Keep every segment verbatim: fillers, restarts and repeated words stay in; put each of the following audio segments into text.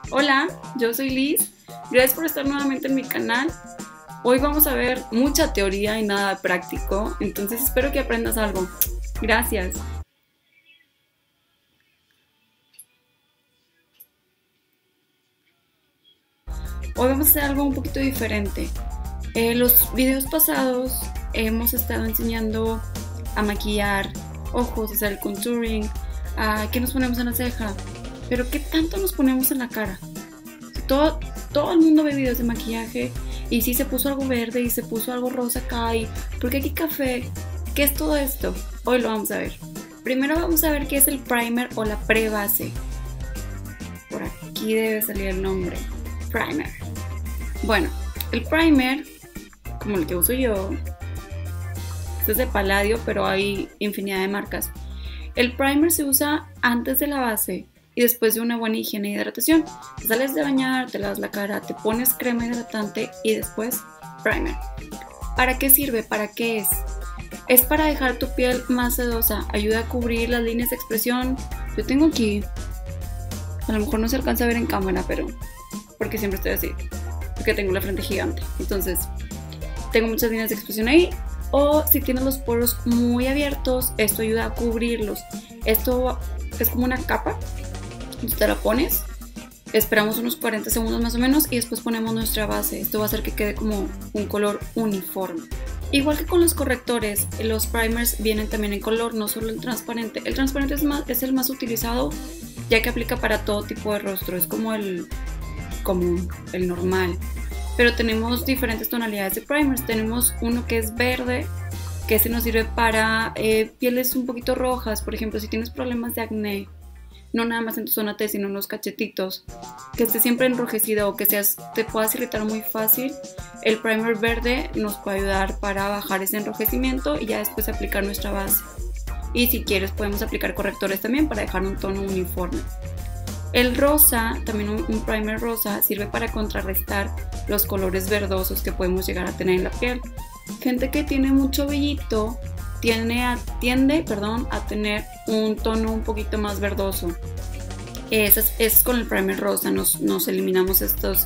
Hola, yo soy Liz. Gracias por estar nuevamente en mi canal. Hoy vamos a ver mucha teoría y nada práctico, entonces espero que aprendas algo. Gracias. Hoy vamos a hacer algo un poquito diferente. En los videos pasados hemos estado enseñando a maquillar ojos, a hacer el contouring, a qué nos ponemos en la ceja, pero qué tanto nos ponemos en la cara. Todo, todo el mundo ve videos de maquillaje y si se puso algo verde y se puso algo rosa acá y ¿por qué aquí café? ¿Qué es todo esto? Hoy lo vamos a ver. Primero vamos a ver qué es el primer o la pre-base. Por aquí debe salir el nombre. Primer. Bueno, el primer, como el que uso yo, este es de Palladio, pero hay infinidad de marcas. El primer se usa antes de la base y después de una buena higiene y hidratación. Te sales de bañar, te lavas la cara, te pones crema hidratante y después primer. ¿Para qué sirve? ¿Para qué es? Es para dejar tu piel más sedosa, ayuda a cubrir las líneas de expresión. Yo tengo aquí, a lo mejor no se alcanza a ver en cámara, pero porque siempre estoy así, porque tengo la frente gigante, entonces tengo muchas líneas de expresión ahí. O si tienes los poros muy abiertos, esto ayuda a cubrirlos. Esto es como una capa, entonces te la pones, esperamos unos cuarenta segundos más o menos y después ponemos nuestra base. Esto va a hacer que quede como un color uniforme. Igual que con los correctores, los primers vienen también en color, no solo el transparente. El transparente es, más, es el más utilizado ya que aplica para todo tipo de rostro, es como el común, el normal. Pero tenemos diferentes tonalidades de primers. Tenemos uno que es verde, que ese nos sirve para eh, pieles un poquito rojas. Por ejemplo, si tienes problemas de acné, no nada más en tu zona T, sino en los cachetitos, que esté siempre enrojecido o que seas, te puedas irritar muy fácil, el primer verde nos puede ayudar para bajar ese enrojecimiento y ya después aplicar nuestra base. Y si quieres podemos aplicar correctores también para dejar un tono uniforme. El rosa, también un, un primer rosa, sirve para contrarrestar los colores verdosos que podemos llegar a tener en la piel. Gente que tiene mucho vellito tiende a, tiende, perdón, a tener un tono un poquito más verdoso. Ese es, es con el primer rosa, nos, nos eliminamos estas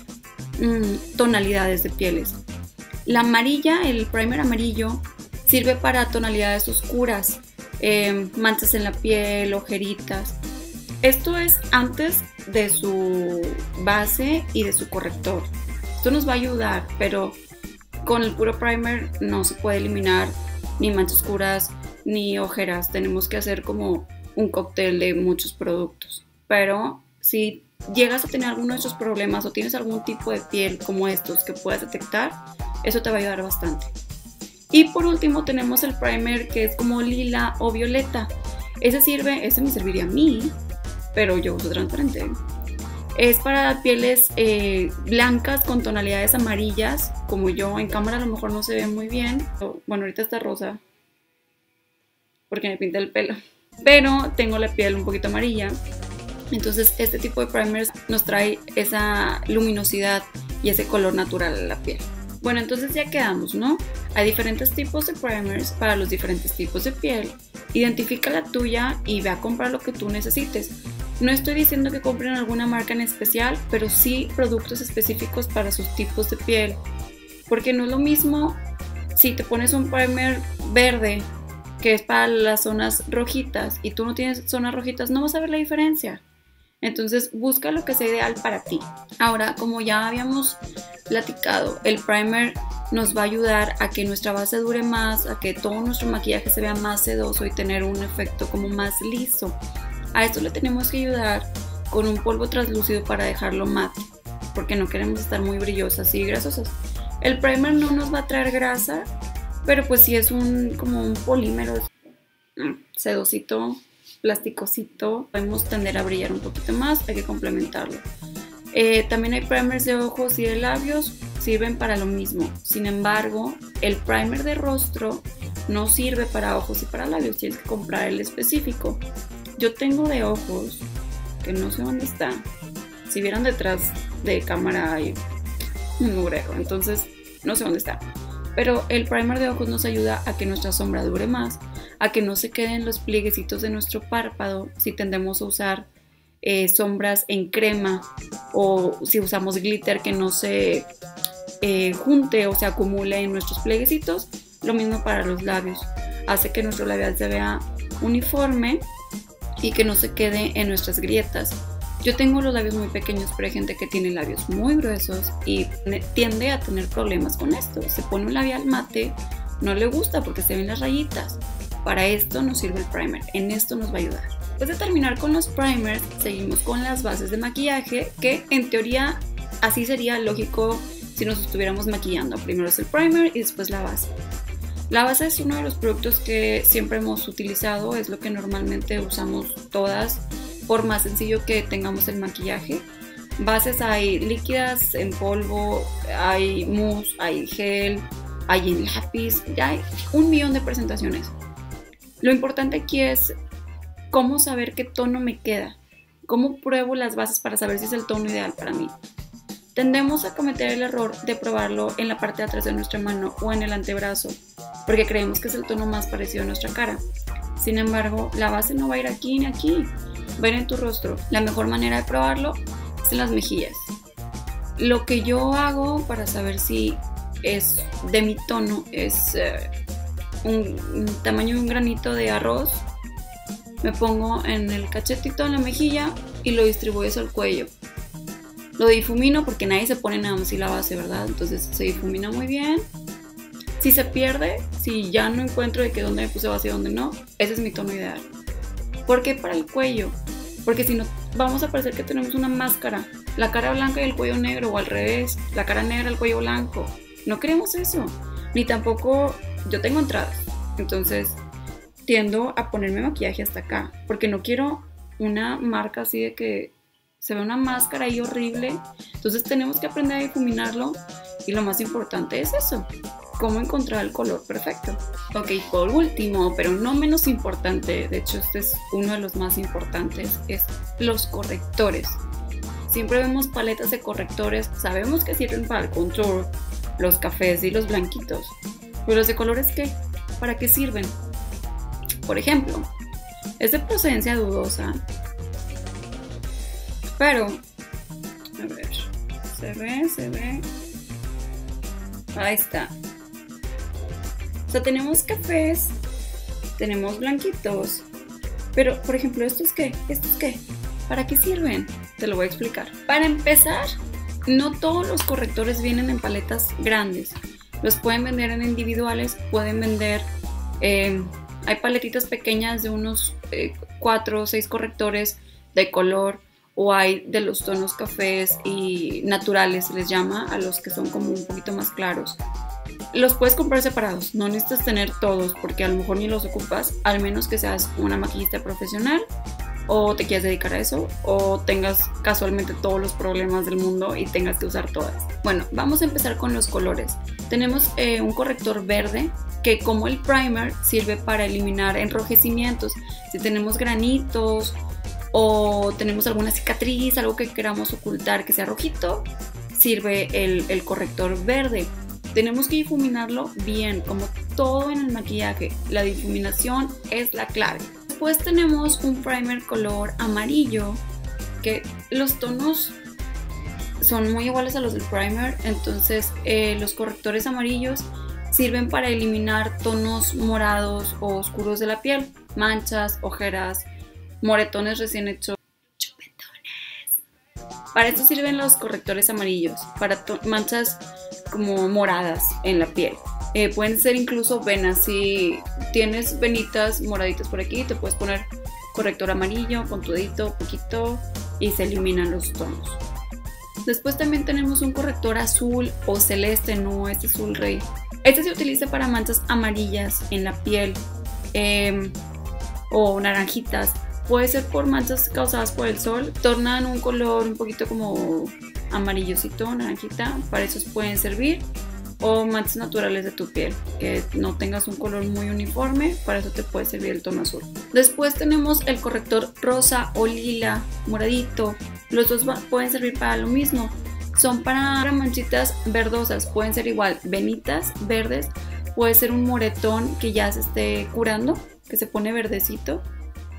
mmm, tonalidades de pieles. La amarilla, el primer amarillo, sirve para tonalidades oscuras, eh, manchas en la piel, ojeritas. Esto es antes de su base y de su corrector. Esto nos va a ayudar, pero con el puro primer no se puede eliminar ni manchas oscuras ni ojeras. Tenemos que hacer como un cóctel de muchos productos. Pero si llegas a tener alguno de estos problemas o tienes algún tipo de piel como estos que puedas detectar, eso te va a ayudar bastante. Y por último tenemos el primer que es como lila o violeta. Ese sirve, ese me serviría a mí, pero yo uso transparente. Es para pieles eh, blancas con tonalidades amarillas, como yo. En cámara a lo mejor no se ve muy bien. Bueno, ahorita está rosa porque me pinté el pelo, pero tengo la piel un poquito amarilla. Entonces este tipo de primers nos trae esa luminosidad y ese color natural a la piel. Bueno, entonces ya quedamos, ¿no? Hay diferentes tipos de primers para los diferentes tipos de piel. Identifica la tuya y ve a comprar lo que tú necesites. No estoy diciendo que compren alguna marca en especial, pero sí productos específicos para sus tipos de piel. Porque no es lo mismo si te pones un primer verde, que es para las zonas rojitas, y tú no tienes zonas rojitas, no vas a ver la diferencia. Entonces busca lo que sea ideal para ti. Ahora, como ya habíamos platicado, el primer nos va a ayudar a que nuestra base dure más, a que todo nuestro maquillaje se vea más sedoso y tener un efecto como más liso. A esto le tenemos que ayudar con un polvo translúcido para dejarlo mate, porque no queremos estar muy brillosas y grasosas. El primer no nos va a traer grasa, pero pues sí es un como un polímero sedosito, plasticosito, podemos tender a brillar un poquito más, hay que complementarlo. Eh, también hay primers de ojos y de labios, sirven para lo mismo. Sin embargo, el primer de rostro no sirve para ojos y para labios, tienes que comprar el específico. Yo tengo de ojos, que no sé dónde está. Si vieran detrás de cámara hay un mugrero, entonces no sé dónde está. Pero el primer de ojos nos ayuda a que nuestra sombra dure más, a que no se queden los plieguecitos de nuestro párpado si tendemos a usar eh, sombras en crema o si usamos glitter que no se eh, junte o se acumule en nuestros pleguecitos. Lo mismo para los labios, hace que nuestro labial se vea uniforme y que no se quede en nuestras grietas. Yo tengo los labios muy pequeños, pero hay gente que tiene labios muy gruesos y tiende a tener problemas con esto. Se pone un labial mate, no le gusta porque se ven las rayitas. Para esto nos sirve el primer, en esto nos va a ayudar. Después de terminar con los primers, seguimos con las bases de maquillaje, que en teoría así sería lógico si nos estuviéramos maquillando. Primero es el primer y después la base. La base es uno de los productos que siempre hemos utilizado, es lo que normalmente usamos todas, por más sencillo que tengamos el maquillaje. Bases hay líquidas, en polvo, hay mousse, hay gel, hay en lápiz, ya hay un millón de presentaciones. Lo importante aquí es cómo saber qué tono me queda, cómo pruebo las bases para saber si es el tono ideal para mí. Tendemos a cometer el error de probarlo en la parte de atrás de nuestra mano o en el antebrazo, porque creemos que es el tono más parecido a nuestra cara. Sin embargo, la base no va a ir aquí ni aquí, va a ir en tu rostro. La mejor manera de probarlo es en las mejillas. Lo que yo hago para saber si es de mi tono es eh, un, un tamaño de un granito de arroz. Me pongo en el cachetito, en la mejilla, y lo distribuyo hacia el cuello. Lo difumino porque nadie se pone nada más así la base, ¿verdad? Entonces se difumina muy bien. Si se pierde, si ya no encuentro de que dónde me puse base y dónde no, ese es mi tono ideal. ¿Por qué para el cuello? Porque si no, vamos a parecer que tenemos una máscara. La cara blanca y el cuello negro, o al revés, la cara negra y el cuello blanco. No queremos eso. Ni tampoco, yo tengo entradas. Entonces tiendo a ponerme maquillaje hasta acá, porque no quiero una marca así de que se ve una máscara ahí horrible. Entonces tenemos que aprender a difuminarlo, y lo más importante es eso, cómo encontrar el color perfecto. Ok, por último, pero no menos importante, de hecho este es uno de los más importantes, es los correctores. Siempre vemos paletas de correctores, sabemos que sirven para el contour, los cafés y los blanquitos, pero los de colores, ¿qué? ¿Para qué sirven? Por ejemplo, es de procedencia dudosa, pero, a ver, se ve, se ve, ahí está. O sea, tenemos cafés, tenemos blanquitos, pero, por ejemplo, ¿estos qué? ¿Estos qué? ¿Para qué sirven? Te lo voy a explicar. Para empezar, no todos los correctores vienen en paletas grandes. Los pueden vender en individuales, pueden vender, eh, hay paletitas pequeñas de unos eh, cuatro o seis correctores de color, o hay de los tonos cafés y naturales, se les llama, a los que son como un poquito más claros. Los puedes comprar separados, no necesitas tener todos porque a lo mejor ni los ocupas, al menos que seas una maquillista profesional o te quieras dedicar a eso, o tengas casualmente todos los problemas del mundo y tengas que usar todas. Bueno, vamos a empezar con los colores. Tenemos eh, un corrector verde que, como el primer, sirve para eliminar enrojecimientos. Si tenemos granitos o tenemos alguna cicatriz, algo que queramos ocultar que sea rojito, sirve el, el corrector verde. Tenemos que difuminarlo bien, como todo en el maquillaje. La difuminación es la clave. Después tenemos un primer color amarillo, que los tonos son muy iguales a los del primer, entonces eh, los correctores amarillos sirven para eliminar tonos morados o oscuros de la piel, manchas, ojeras, moretones recién hechos, chupetones. Para esto sirven los correctores amarillos, para manchas como moradas en la piel. Eh, pueden ser incluso venas. Si tienes venitas moraditas por aquí, te puedes poner corrector amarillo con tu dedito poquito y se eliminan los tonos. Después también tenemos un corrector azul o celeste, no este azul rey. Este se utiliza para manchas amarillas en la piel eh, o naranjitas. Puede ser por manchas causadas por el sol. Tornan un color un poquito como amarillosito, naranjita. Para esos pueden servir. O manchas naturales de tu piel, que no tengas un color muy uniforme, para eso te puede servir el tono azul. Después tenemos el corrector rosa o lila, moradito. Los dos pueden servir para lo mismo. Son para manchitas verdosas, pueden ser igual venitas verdes, puede ser un moretón que ya se esté curando, que se pone verdecito.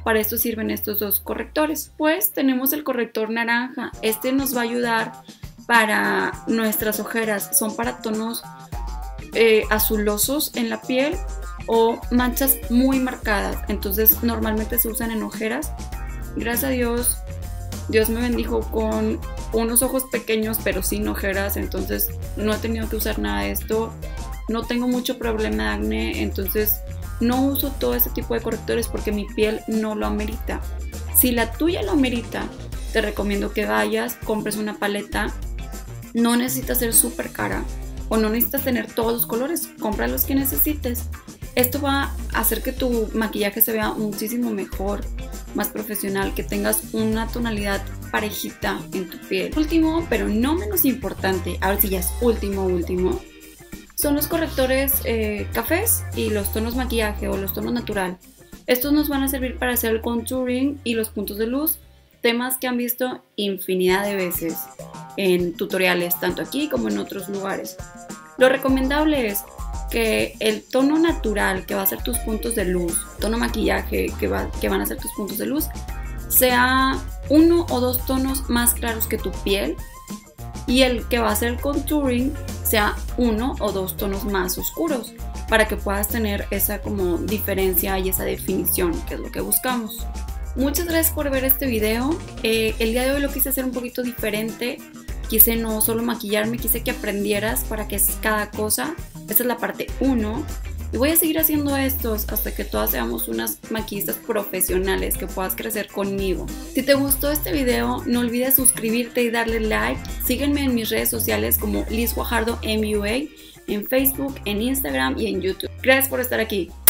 para esto sirven estos dos correctores. Pues tenemos el corrector naranja. Este nos va a ayudar para nuestras ojeras. Son para tonos eh, azulosos en la piel o manchas muy marcadas. Entonces normalmente se usan en ojeras. Gracias a Dios, Dios me bendijo con unos ojos pequeños pero sin ojeras. Entonces no he tenido que usar nada de esto. No tengo mucho problema de acné. Entonces no uso todo este tipo de correctores porque mi piel no lo amerita. Si la tuya lo amerita, te recomiendo que vayas, compres una paleta. No necesitas ser súper cara o no necesitas tener todos los colores. Compra los que necesites. Esto va a hacer que tu maquillaje se vea muchísimo mejor, más profesional, que tengas una tonalidad parejita en tu piel. Último, pero no menos importante, ahora sí ya es último, último, son los correctores eh, cafés y los tonos maquillaje o los tonos natural. Estos nos van a servir para hacer el contouring y los puntos de luz, temas que han visto infinidad de veces en tutoriales, tanto aquí como en otros lugares. Lo recomendable es que el tono natural que va a ser tus puntos de luz, tono maquillaje que, va, que van a ser tus puntos de luz, sea uno o dos tonos más claros que tu piel, y el que va a ser el contouring sea uno o dos tonos más oscuros para que puedas tener esa como diferencia y esa definición, que es lo que buscamos. Muchas gracias por ver este video. Eh, el día de hoy lo quise hacer un poquito diferente. Quise no solo maquillarme, quise que aprendieras para qué es cada cosa. Esta es la parte uno. Y voy a seguir haciendo estos hasta que todas seamos unas maquillistas profesionales, que puedas crecer conmigo. Si te gustó este video, no olvides suscribirte y darle like. Sígueme en mis redes sociales como Liz Guajardo M U A, en Facebook, en Instagram y en YouTube. Gracias por estar aquí.